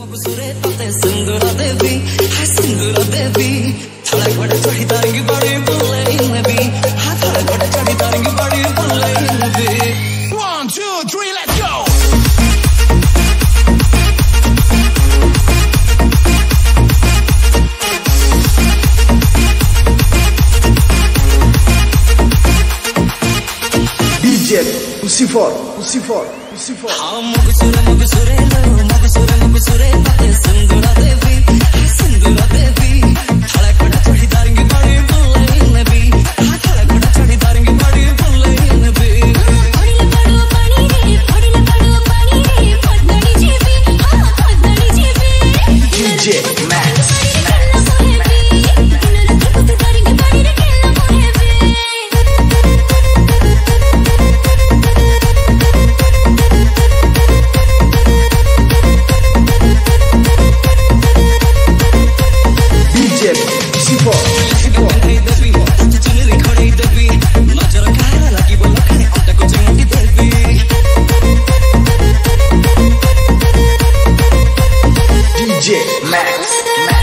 सिंदूरा देवी हाय सिंदूरा देवी थोड़ा बड़ा चढ़ी तारंगी बड़ी बुल्ले नबी हां थोड़ा बड़ा चढ़ी तारंगी बड़ी बुल्ले नबी 1 2 3 let's go DJ Lucifer हां मुगसुरे सिंदूरा देवी सिंदूरा देवी थोड़ा बड़ा चढ़ी तारंगी बड़ी बुल्ले नबी हां थोड़ा बड़ा चढ़ी तारंगी बड़ी बुल्ले नबी DJ Max DJ Max